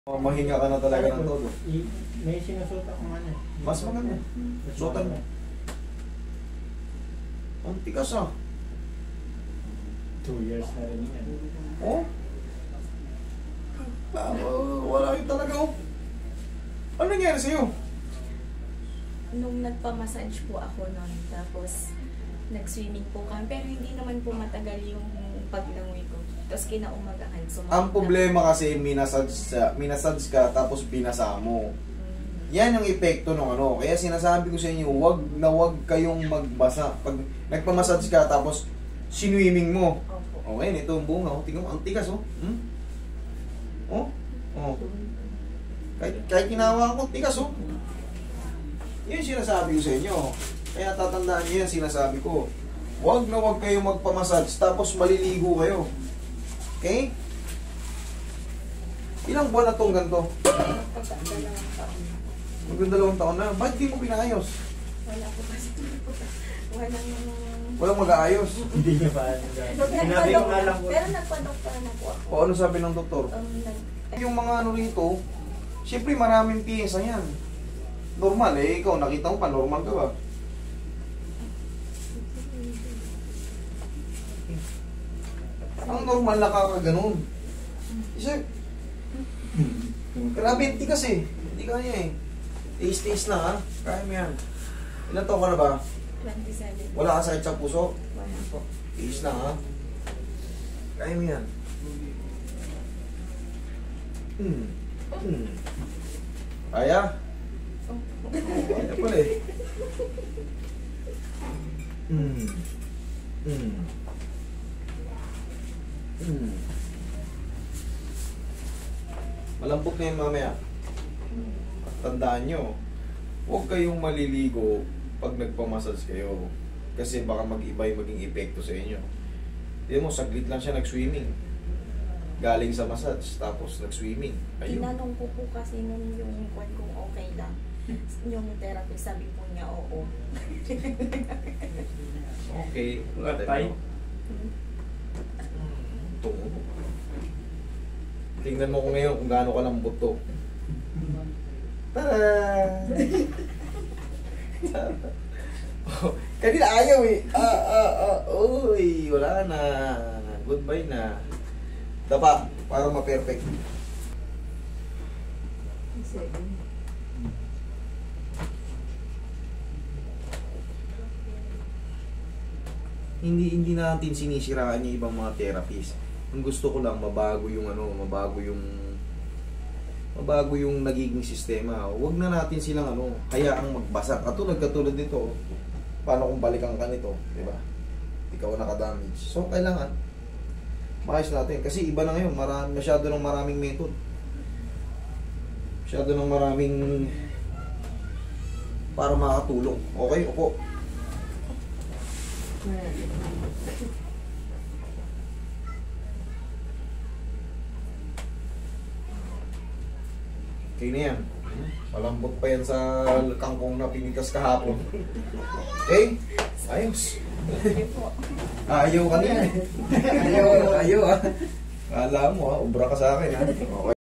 Mahinga ka na talaga ng todo. May sinusot akong ano. Mas maganda. Suotan mo. Ang tikas ah. 2 years na rin yan. Oh? Wala yun talaga oh. Ano nangyari sa'yo? Nung nagpa-massage po ako noon, tapos nag-swimming po kami, pero hindi naman po matagal yung paglangoy ko. Tapos kinaumagahan. Ang problema kasi minasage ka tapos binasa mo. Yan yung epekto ng ano. Kaya sinasabi ko sa inyo, wag kayong magbasa. Pag nagpa-massage ka tapos sinwimming mo. Opo. Okay, ito ang bunga. Oh. Tingnan mo, ang tikas oh. Hmm? Oh? Oh. Kahit kinawa ko, tikas oh. Yun sinasabi ko sa inyo. Kaya tatandaan niyo yan sinasabi ko. Wag kayong magpa-massage tapos maliligo kayo. Okay? Ilang buwan na itong ganito? Dalawang taon. Magdadalawang taon na. Bakit di mo pinayos? Wala po kasi. Walang mag-aayos. Hindi niya pa. Sinabi ko nga lang po. Pero nagpa-doktor na po ako. O ano sabi ng doktor? Yung mga ano rito, siyempre maraming piyesa yan. Normal eh, ikaw nakita mo pa, normal ka ba? Ang normal na kakaganon. Isa, grabe yung tikas eh. Hindi kaya eh. Taste na ha. Kaya mo yan. Ilan taon ka na ba? 27. Wala ka sakit sa puso? Wala po. Taste na ha. Kaya mo yan. Kaya? Kaya pala eh. Malambot na yun mamaya. Tandaan nyo, huwag kayong maliligo pag nagpamassage kayo. Kasi baka mag-iba yung maging epekto sa inyo. Hindi mo, saglit lang siya nag-swimming. Galing sa massage, tapos nag-swimming. Ayun. Tinanong ko po kasi nung yung kwan kung okay lang. Yung therapy, sabi po niya oo. Okay. Gatay. Tungo. Tingnan mo ko ngayon kung gaano ka lambot to. Tara! Kanina ayaw eh. Uy, wala na. Goodbye na. Dapa, para ma-perfect. Hindi natin sinisiraan yung ibang mga therapies. Ang gusto ko lang mabago yung nagiging sistema. Huwag na natin silang hayaang magbasa. Katulad nito, paano kung balikan ka nito, di ba? Ikaw naka-damage. So kailangan maayos natin kasi iba na ngayon, masyado ng maraming method. Masyado ng maraming para makatulong. Okay, upo. Okay na yan. Malambot pa yan sa kangkong na pinitas kahapon. Okay? Ayos. Ayaw ka niya eh. Ayaw ah. Kala mo obra ka sa akin ah. Okay.